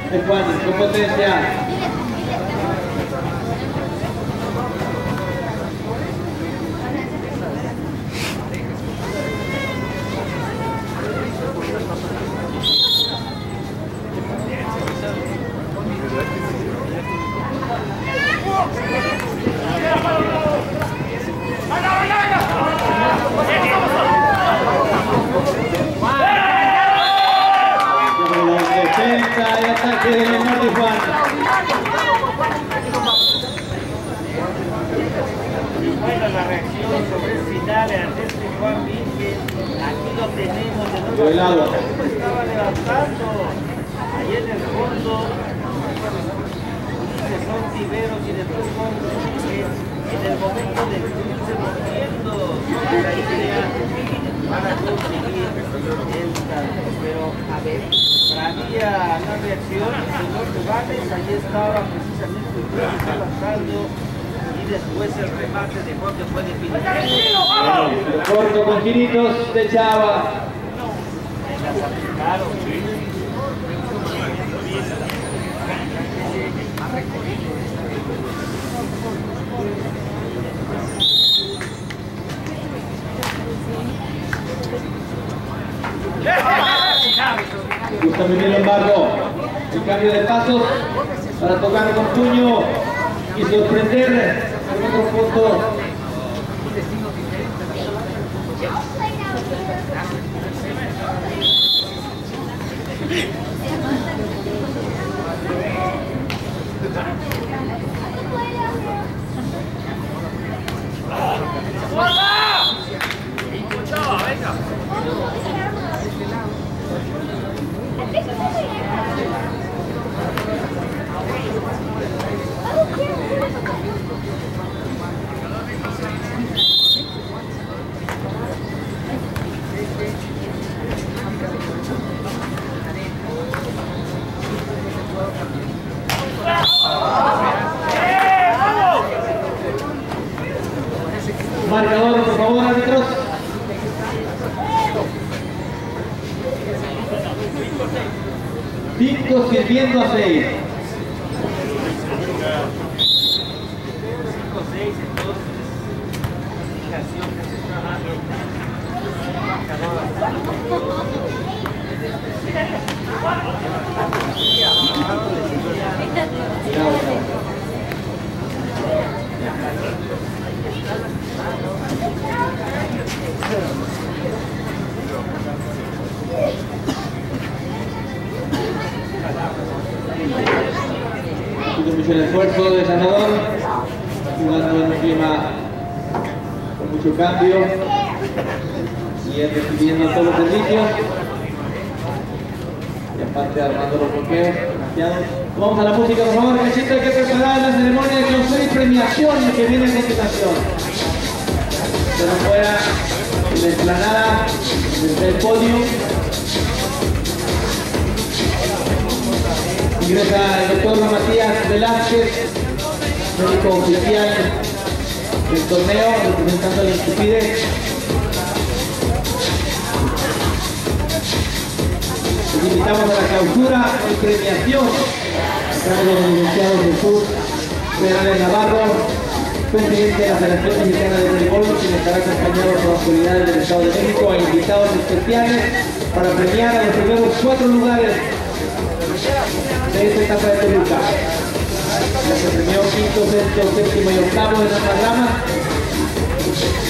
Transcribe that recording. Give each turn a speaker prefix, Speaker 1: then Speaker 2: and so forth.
Speaker 1: de Juan, con potencia. Defensa y ataque de Norte Juan.
Speaker 2: Bueno, la reacción sobre el final ante este Juan Virgen, aquí lo tenemos de nuevo. Estaba levantando ahí en el fondo. Son Tiberos y después Juan Virgen en el momento de irse moviendo la idea para conseguir el tanto. Pero a ver, había la reacción de los rivales, ahí estaba precisamente levantando. Después el remate de Jorge fue definitivo.
Speaker 1: Corto con giritos de Chava. Gusta muy bien Lombardo. El cambio de pasos para tocar con puño y sorprender en otro punto. Marcador, por favor, árbitros. Cinco sirviendo a 6.
Speaker 2: 5-6, entonces, indicación que se está dando.
Speaker 1: Mucho el esfuerzo de Sanador, jugando en un clima con mucho cambio y recibiendo todos los servicios y aparte armando los bloqueos demasiados. Vamos a la música, por favor, que siempre hay que preparar la ceremonia de clausura y premiación que viene a continuación. Pero fuera en la explanada, desde el podio, ingresa el doctor Matías Velázquez, médico oficial del torneo, representando al Institupide. Les invitamos a la clausura y premiación a cargo de los licenciados Jesús Fernández Navarro, presidente de la Federación Mexicana de Voleibol, quien estará acompañado por autoridades del Estado de México e invitados especiales para premiar a los primeros 4 lugares de esta etapa de Toluca. La que premió quinto, sexto, séptimo y octavo en ambas ramas.